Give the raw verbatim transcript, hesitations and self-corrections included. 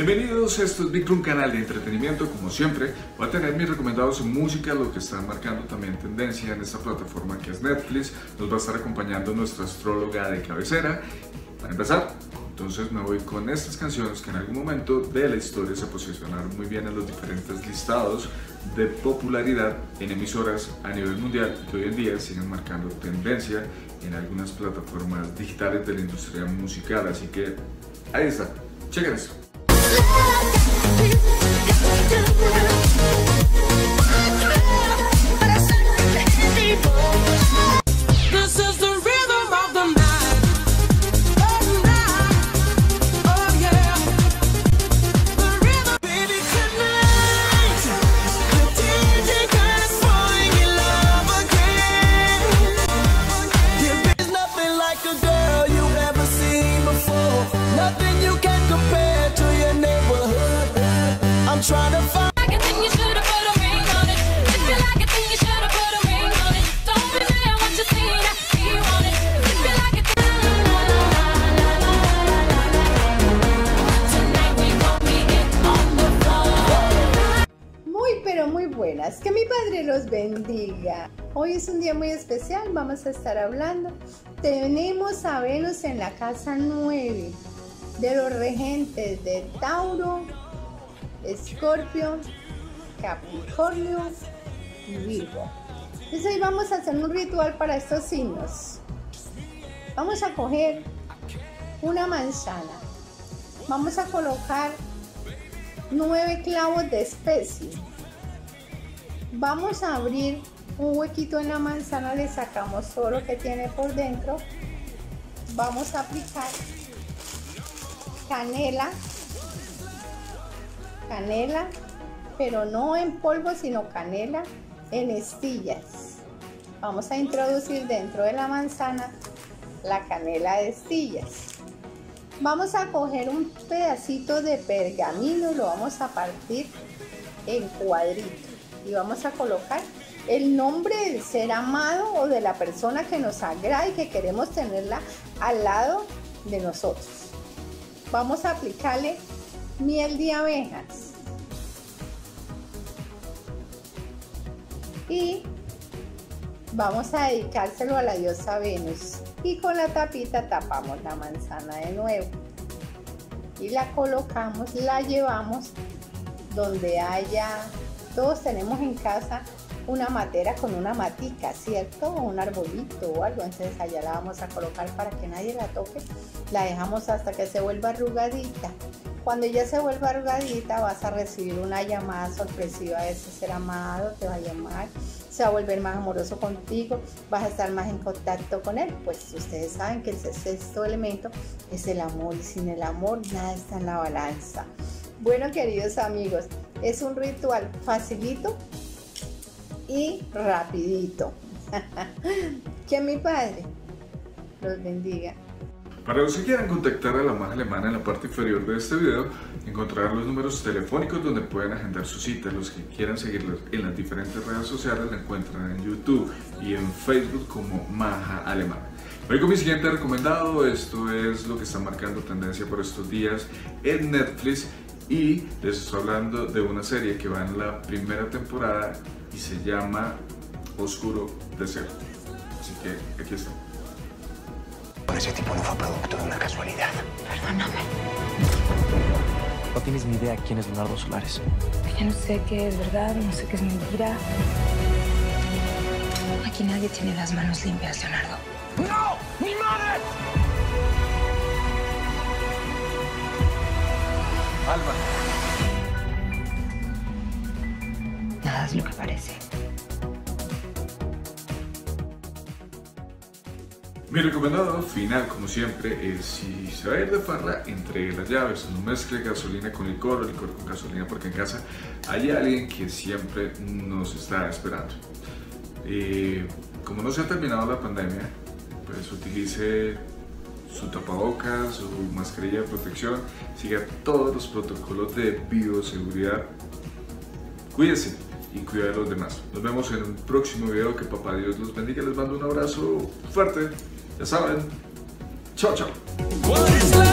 Bienvenidos, esto es Big Room, canal de entretenimiento. Como siempre, voy a tener mis recomendados en música, lo que está marcando también tendencia en esta plataforma que es Netflix. Nos va a estar acompañando nuestra astróloga de cabecera. Para empezar, entonces me voy con estas canciones que en algún momento de la historia se posicionaron muy bien en los diferentes listados de popularidad en emisoras a nivel mundial y que hoy en día siguen marcando tendencia en algunas plataformas digitales de la industria musical. Así que ahí está, chequen esto. Buenas, que mi Padre los bendiga. Hoy es un día muy especial, vamos a estar hablando. Tenemos a Venus en la casa nueve de los regentes de Tauro, Escorpio, Capricornio y Virgo. Entonces hoy vamos a hacer un ritual para estos signos. Vamos a coger una manzana, vamos a colocar nueve clavos de especia. Vamos a abrir un huequito en la manzana, le sacamos todo lo que tiene por dentro. Vamos a aplicar canela, canela, pero no en polvo, sino canela en estillas. Vamos a introducir dentro de la manzana la canela de estillas. Vamos a coger un pedacito de pergamino y lo vamos a partir en cuadritos. Y vamos a colocar el nombre del ser amado o de la persona que nos agrada y que queremos tenerla al lado de nosotros. Vamos a aplicarle miel de abejas y vamos a dedicárselo a la diosa Venus, y con la tapita tapamos la manzana de nuevo y la colocamos, la llevamos donde haya. Todos tenemos en casa una matera con una matica, ¿cierto? O un arbolito o algo, entonces allá la vamos a colocar para que nadie la toque. La dejamos hasta que se vuelva arrugadita. Cuando ya se vuelva arrugadita vas a recibir una llamada sorpresiva de ese ser amado, te va a llamar, se va a volver más amoroso contigo, vas a estar más en contacto con él. Pues ustedes saben que el sexto elemento es el amor y sin el amor nada está en la balanza. Bueno, queridos amigos, es un ritual facilito y rapidito. Que mi Padre los bendiga. Para los que quieran contactar a la maga alemana, en la parte inferior de este video encontrarán los números telefónicos donde pueden agendar su cita. Los que quieran seguirlos en las diferentes redes sociales la encuentran en YouTube y en Facebook como Maga Alemana. Voy con mi siguiente recomendado. Esto es lo que está marcando tendencia por estos días en Netflix. Y les estoy hablando de una serie que va en la primera temporada y se llama Oscuro Desierto. Así que aquí está. Ese tipo no fue producto de una casualidad. Perdóname. No tienes ni idea quién es Leonardo Solares. Ya no sé qué es verdad, no sé qué es mentira. Aquí nadie tiene las manos limpias, Leonardo. ¡No! ¡Mi madre! Alma. Nada es lo que parece. Mi recomendado final, como siempre, es si se va a ir de farra, entregue las llaves, no mezcle gasolina con licor o licor con gasolina, porque en casa hay alguien que siempre nos está esperando. Eh, como no se ha terminado la pandemia, pues utilice su tapabocas, su mascarilla de protección, siga todos los protocolos de bioseguridad, cuídese y cuida de los demás. Nos vemos en un próximo video, que papá Dios los bendiga, les mando un abrazo fuerte, ya saben, chao chao.